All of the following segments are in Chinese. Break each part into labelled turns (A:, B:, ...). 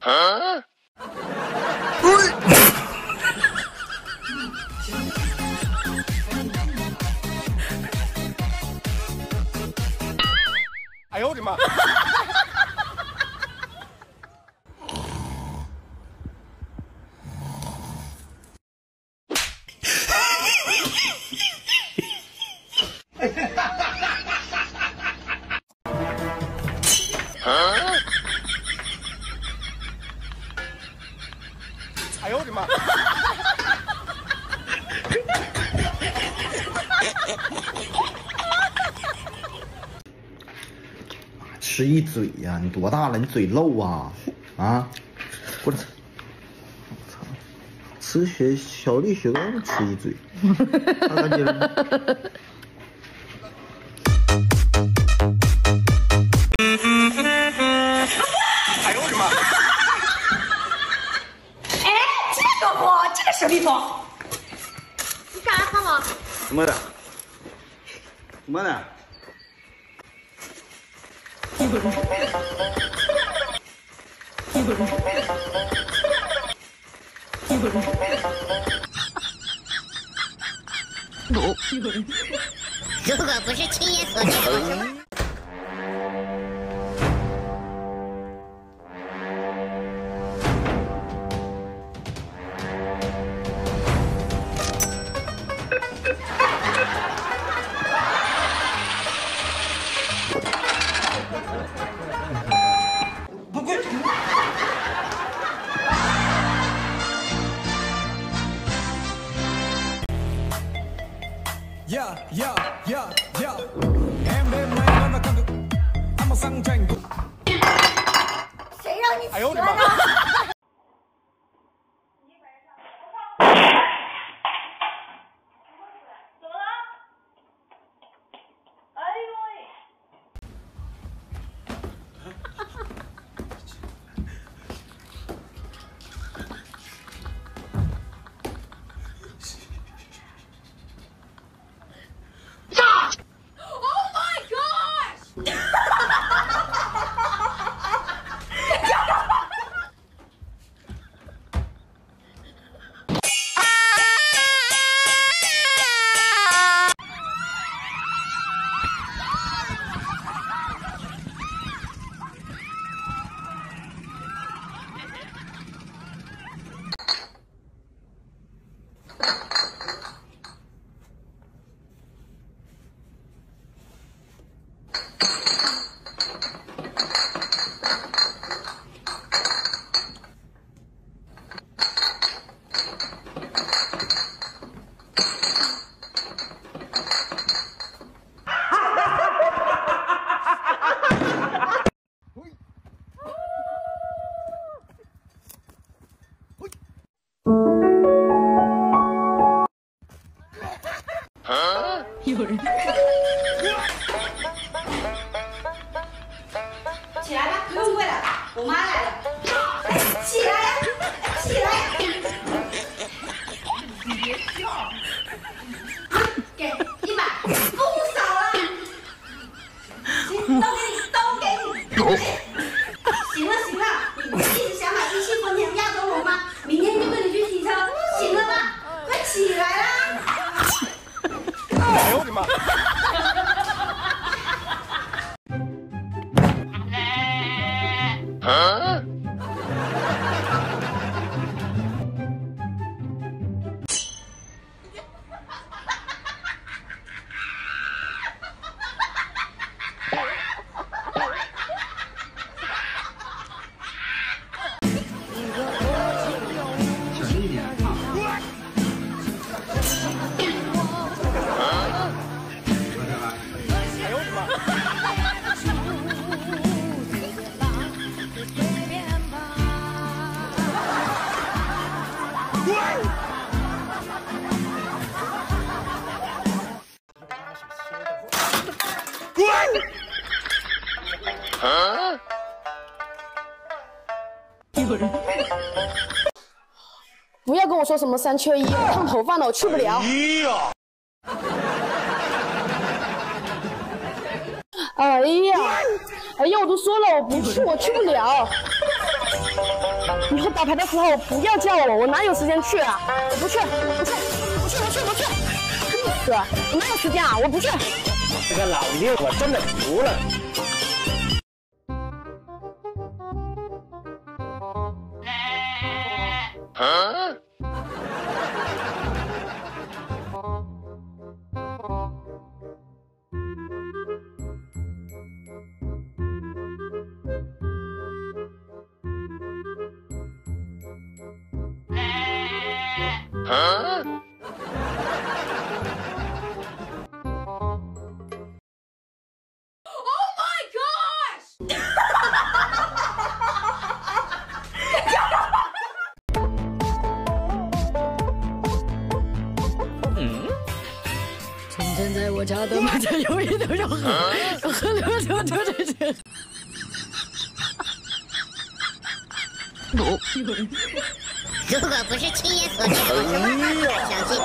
A: 哎呦我的妈！哎呦我的妈！
B: 吃一嘴呀、你多大了？你嘴漏啊？啊！过来！我操！吃小粒雪糕吃一嘴，擦干净了。
A: 哎呦我的妈！
C: 哎，这个货，这个手臂货，你干啥了？
B: 怎么的？怎么的？
D: 如果不是亲眼所见。
A: 不贵。
C: 谁让你
A: 哎呦我的妈！
C: 有人。起来吧，不用跪了，我妈来了。起来呀，起来呀！你别笑。给100，不少了。行，都给你。行了行了，你一直想买17丰田亚洲龙吗？明天就跟你去洗车，行了吧？快起来啦！
A: 哎呦我的妈！
E: 不要跟我说什么3缺1，我烫头发了，我去不了。哎呀，我都说了我不去，我去不了。 以后打牌的时候不要叫我，我哪有时间去啊？我不去，不去，不去，不去，不去！真是，我哪有时间啊？我不去。
A: 这个老六我真的服了。
E: 从前在我家的马家有一条小河，河流流着这。
D: 如果不是亲眼所见，我是万万不敢相信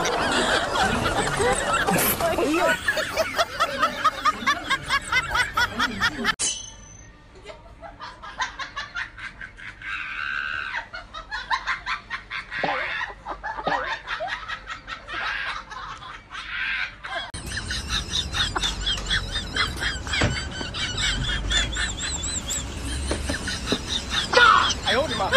D: 的。
A: 哎呦我的妈！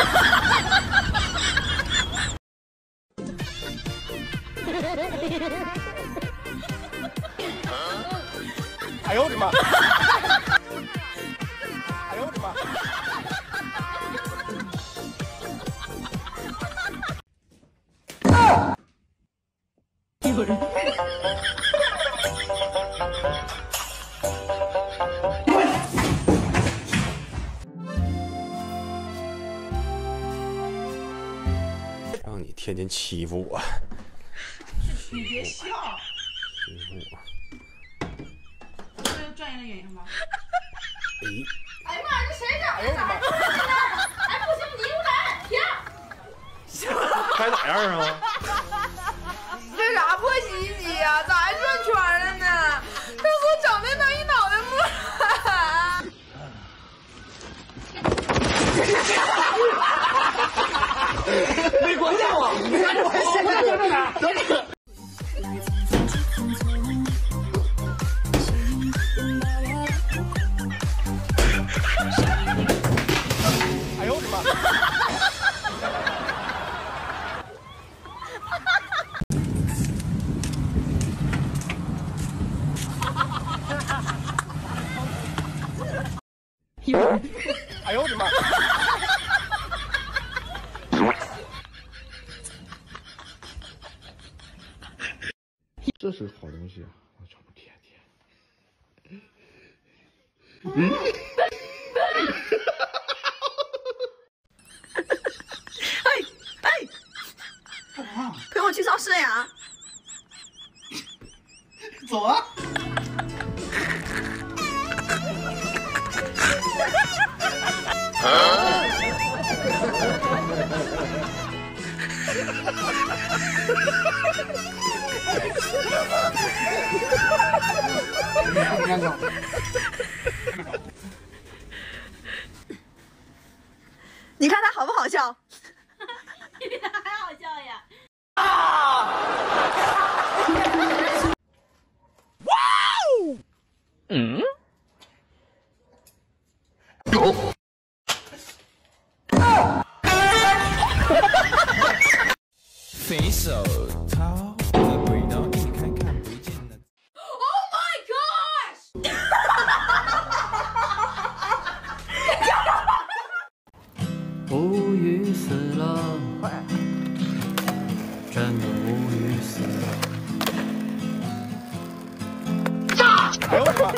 A: 哎呦我的妈！哎呦我的妈！
E: 有人。
A: 让你天天欺负我，
F: 你别笑，
A: 欺负我。
F: 这是专业的原因吗？
C: 哎呀妈呀，这谁找的？哎，不行，你有胆，停！
A: 开哪样啊？
F: 这啥破洗衣机呀？咋还转圈了呢？他给我整的能一脑袋沫。
A: 没关掉啊！现在在哪？等等。哎呦我的妈！哎呦我的妈！
B: 这是好东西啊！我全部舔舔。
F: 陪我去超市呀！
A: 走啊！
F: 你看他好不好笑？
C: 比他还好笑呀！
G: 肥手套的轨道一看看不见了。
C: Oh my gosh！
H: 无语死了，真的无语死了。
A: 哎呦我的妈！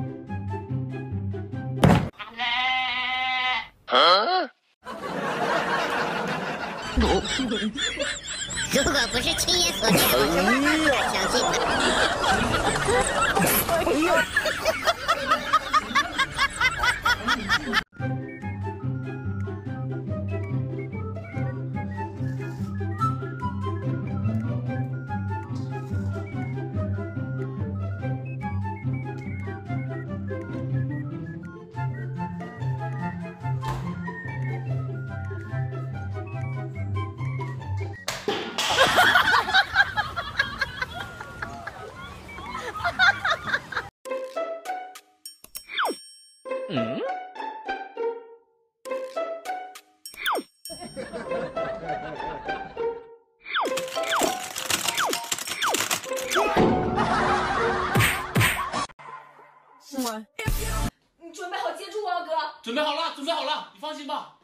D: 如果不是亲眼所见，我是万万不敢相信的。
C: 你准备好接住我了，哥？
A: 准备好了，准备好了，你放心吧。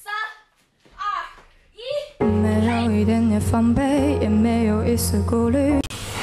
C: 3、2、1。
I: 没有一点点防备，也没有一丝顾虑。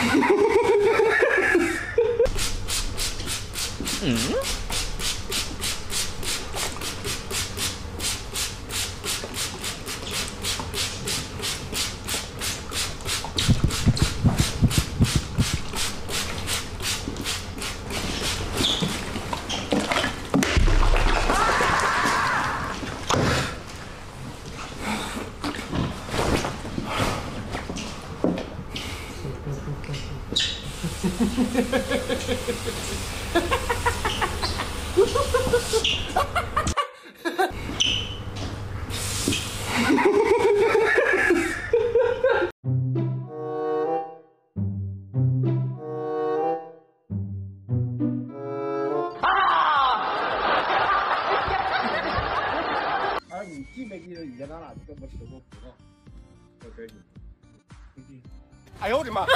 B: 你记没记得以前咱俩跟我吃过葡萄？我给你。
A: 哎呦我的妈！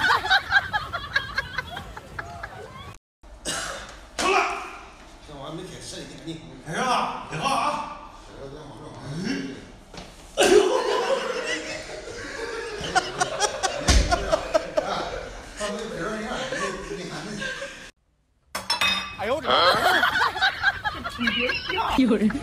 J: 好了，这玩意儿没舔肾，你赶紧。哎呀，别怕啊！哎呦！放那皮儿一样，你看那。
A: 哎呦我的妈！
E: 你别笑，有人。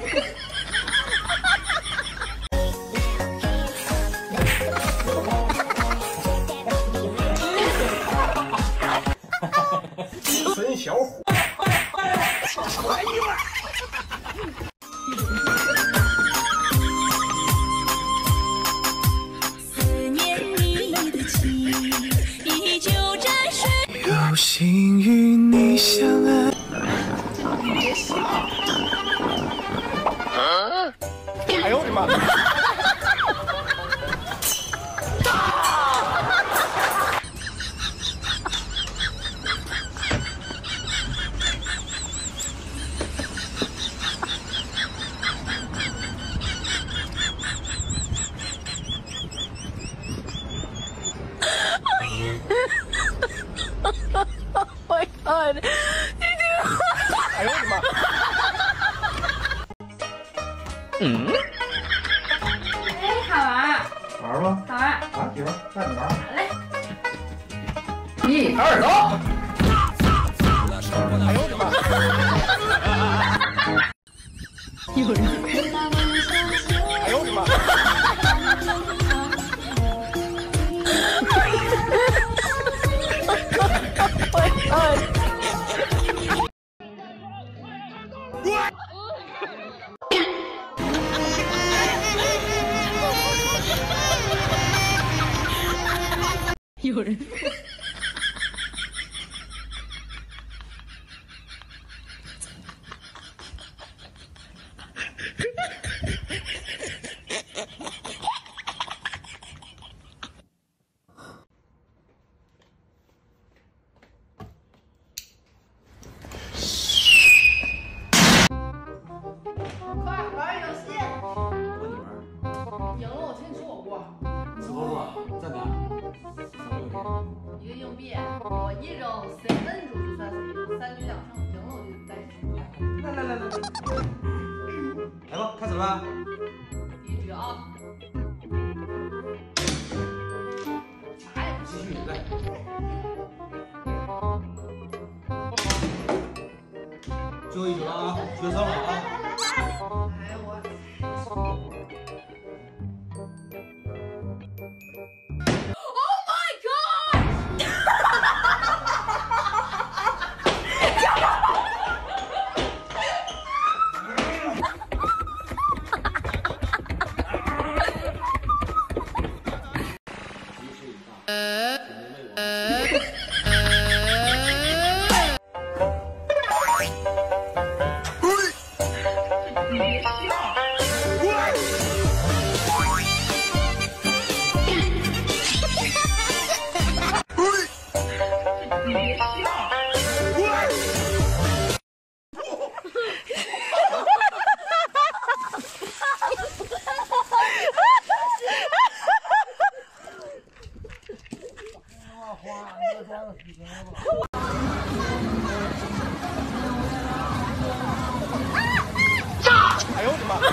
J: 纯小伙。哎呦我！
K: 思念你的情依旧在水。
G: 有幸与你相爱。
E: 你别笑。
A: 哎呦我的妈！
E: my god！
A: 哎呦我的妈！
C: 哎，好玩。
B: 玩吗？
C: 好玩。
B: 啊，行，带你玩。
C: 好嘞。
A: 1、2、走！哎呦我的妈！
E: 有人。
A: 哎呦我的妈！
E: 有人。
F: 快玩游戏！
A: 和你玩。
F: 赢了我请你吃火锅。
A: 吃火锅，在哪？
F: 一个硬币，我一扔，谁摁住就算谁赢，3局2胜，赢了我就带你。
A: 来，来吧，开始吧。
F: 第一局啊。啥也不
A: 继续来。最后一局了啊，决胜了啊！
F: 哎我。Oh my god！
E: 你别笑。
A: 炸！哎呦我的妈！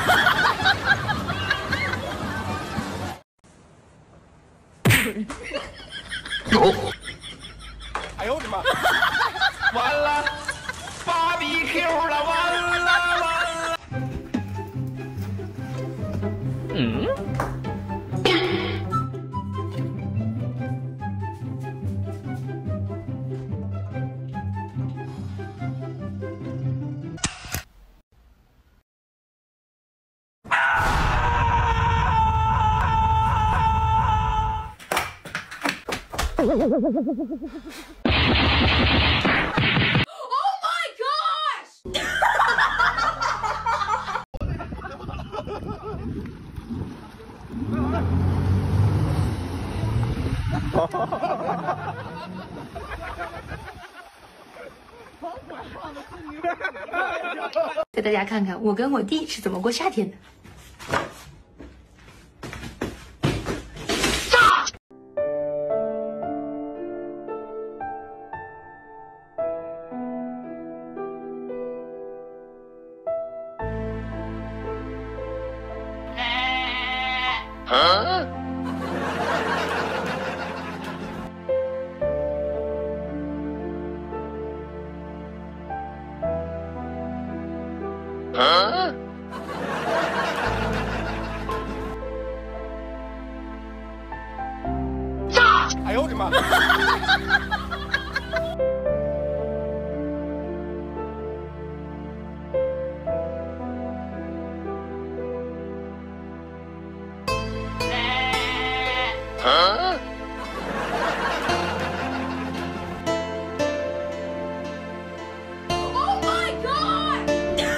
A: 有！哎呦我的妈！完了，BBQ 了，完了！嗯。
F: Oh my gosh!
L: 给大家看看我跟我弟是怎么过夏天的。
A: 炸！哎呦我的妈！
F: Oh my god!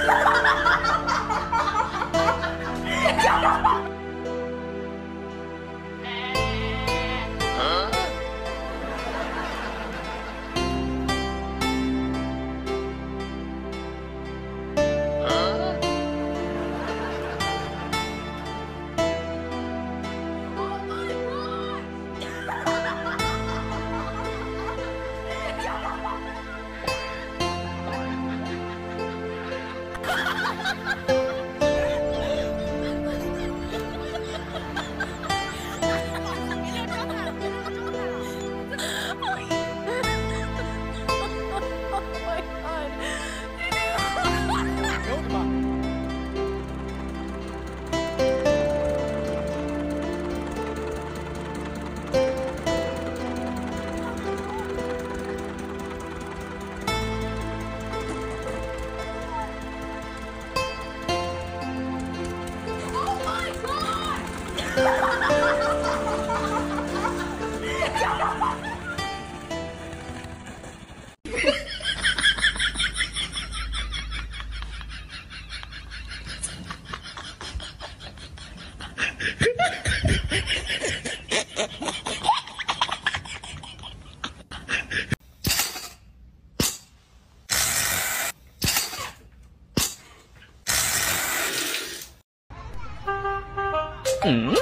A: 嗯。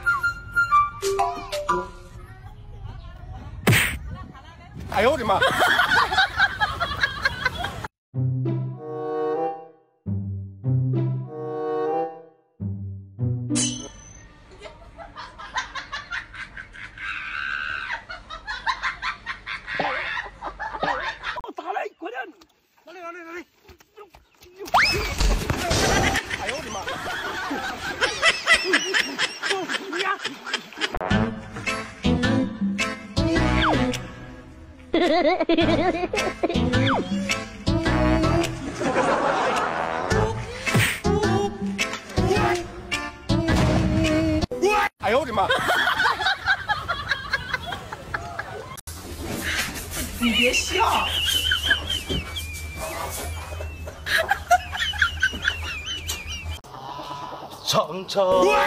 A: 哎呦我的妈！
J: 打来，快点！哪里？
A: 哎呦我的妈！
J: 你呀！
A: 哎呦我的妈！
J: 你别笑。
A: 唱唱。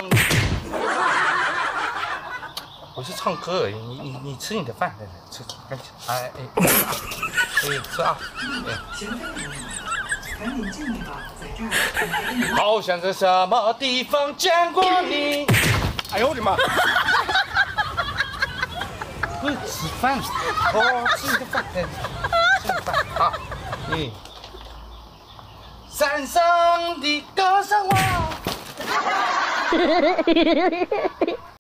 A: 我是唱歌而已，你吃你的饭，来吃，赶紧，哎，吃啊，
M: 行，赶紧进去吧，在这儿。
A: 好像在什么地方见过你。哎呦我的妈！
J: 不是吃饭。哦，吃你的饭，吃你的饭啊！山上的歌声啊。